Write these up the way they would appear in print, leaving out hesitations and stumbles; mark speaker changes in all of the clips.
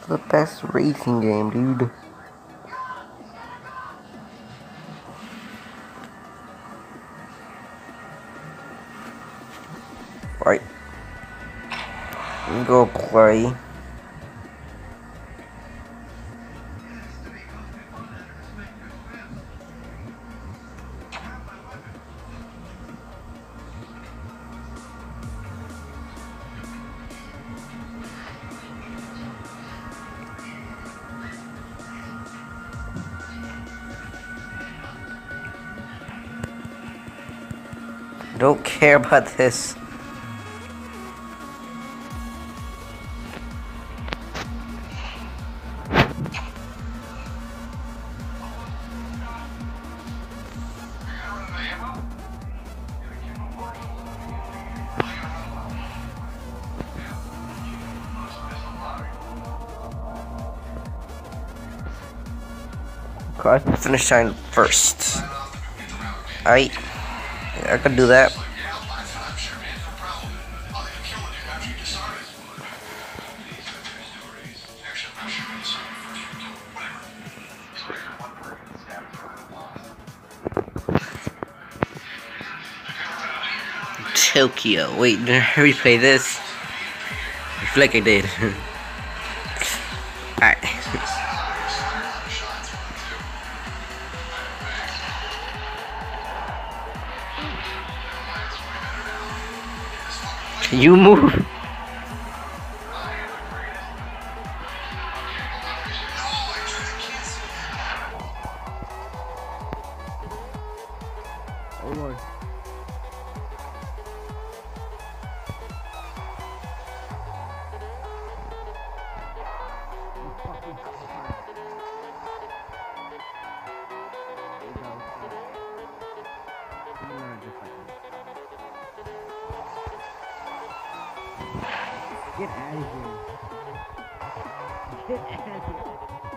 Speaker 1: The best racing game, dude. Right. Go play. Don't care about this. I can finish time first. I can do that. Tokyo. Wait, did I replay this? I feel like I did. Alright. Can you move? Oh Lord. Get out of here. Get out of here.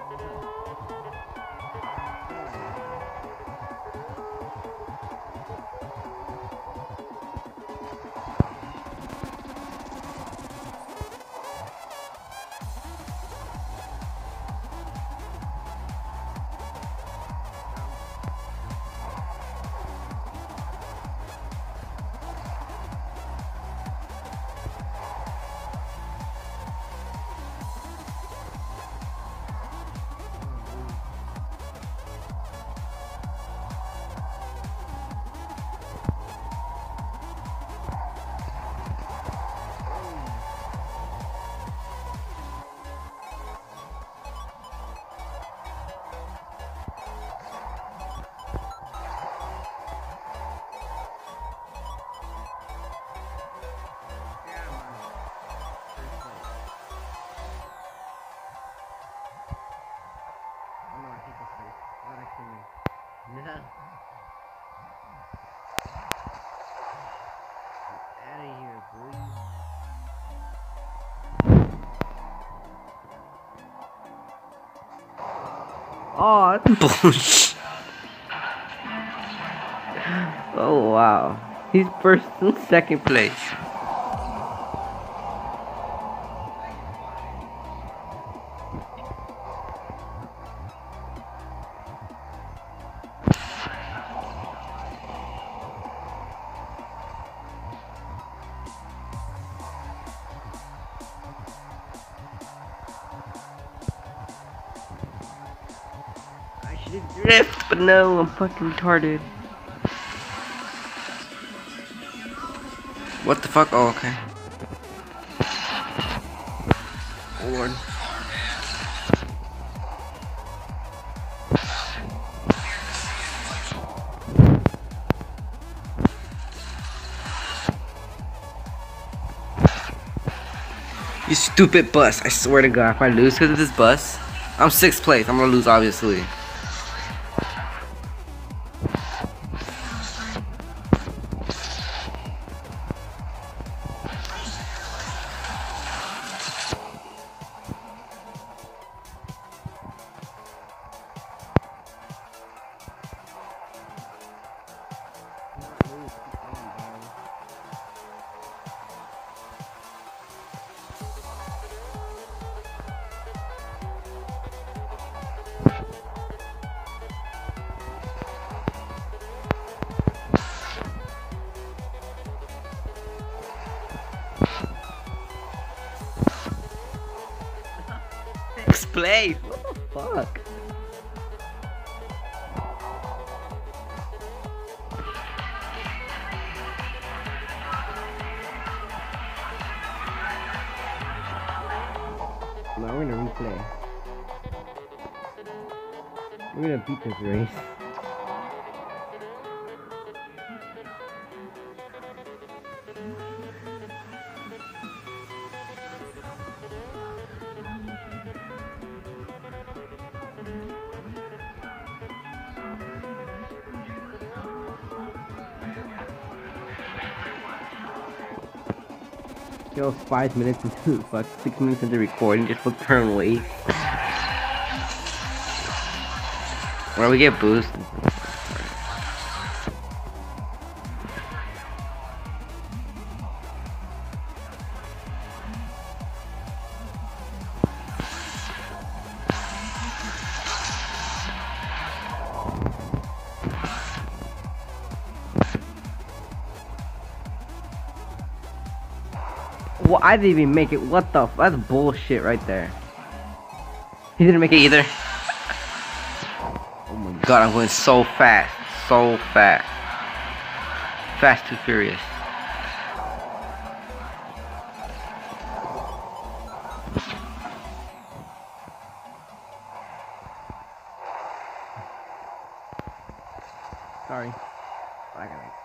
Speaker 1: No. Out of here, boy. Oh, that's bullshit. Oh wow. He's first and second place. Drift, but no, I'm fucking retarded. What the fuck? Oh, okay. Lord. You stupid bus. I swear to God, if I lose because of this bus, I'm 6th place. I'm gonna lose, obviously. place. What the fuck? Now we're gonna replay. We're gonna beat this race. Yo, 5 minutes into, fuck, 6 minutes into recording, just for turn waste. Well, we get boosted. Well, I didn't even make it. What the? That's bullshit right there. He didn't make it either. Oh my god, I'm going so fast. So fast. Fast too furious. Sorry. I got it.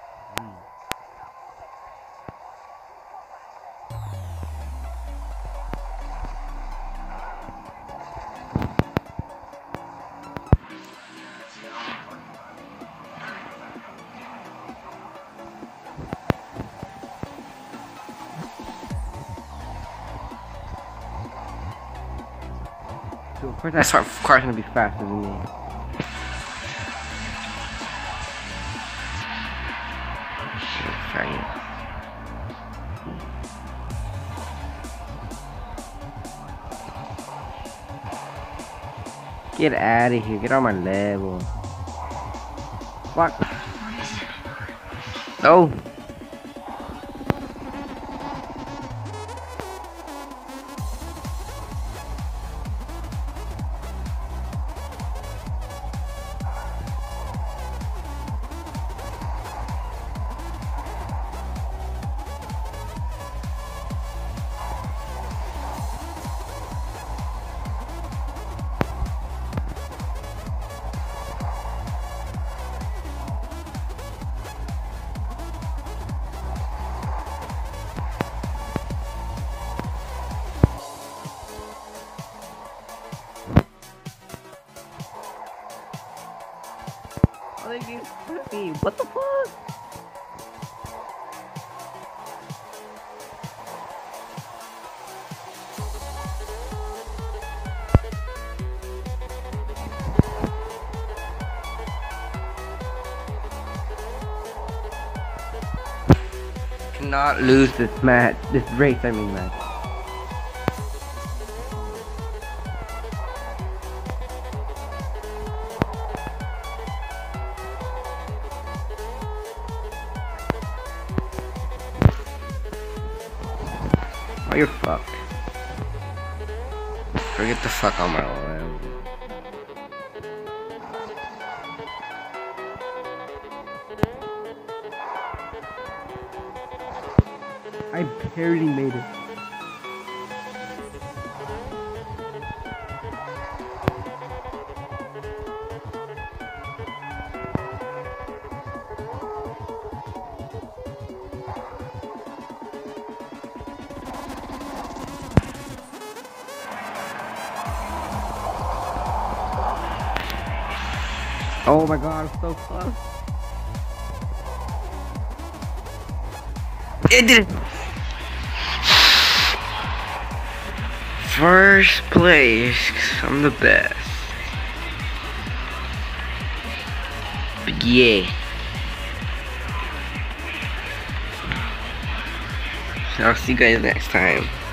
Speaker 1: So of course, that car's gonna be faster than me. Get out of here, get on my level. Fuck. No. What the fuck? Cannot lose this match, this race, I mean match. Oh, you're fucked. Forget the fuck on my level. I barely made it. Oh my god, I'm so close. It did it. First place, 'cause I'm the best. But yeah. I'll see you guys next time.